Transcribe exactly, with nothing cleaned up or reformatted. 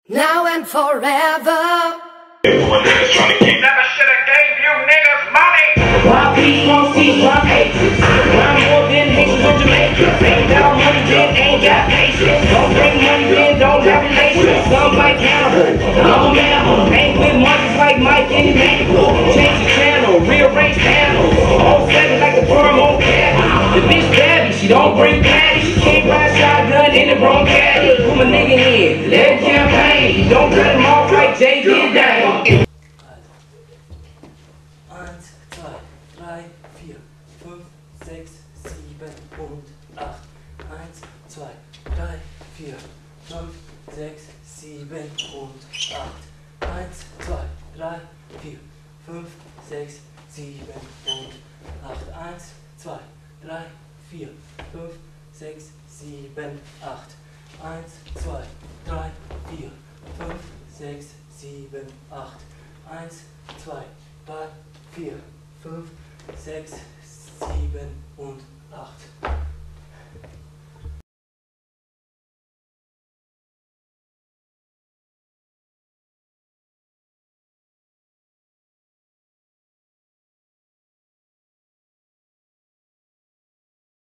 Now and forever. One niggas trying to keep. Never shoulda gave you niggas money. Why we won't see my haters? Rhyme more than haters on Jamaica. Ain't got money, then ain't got patience. Don't bring money, then don't have relations. Some like cannibal, I'm a mammal. Ain't with monkeys like Mike and Emmanuel. Change the channel, rearrange panels. All seven like the firm on caddy. The bitch babby, she don't bring patty. She can't ride shotgun in the wrong caddy. Put my nigga in, let him campaign. Don't cut him off like Jay did down. eins, zwei, drei, vier, fünf, sechs, sieben und acht. eins, zwei, drei, vier, fünf, sechs, sieben und acht. eins, zwei, drei, vier, fünf, sechs, sieben und acht. eins, zwei, drei, vier, fünf, sechs, sieben, acht. eins, zwei, drei, vier, fünf, sechs, sieben, acht. eins, zwei, drei, vier, fünf, sechs, sieben und acht.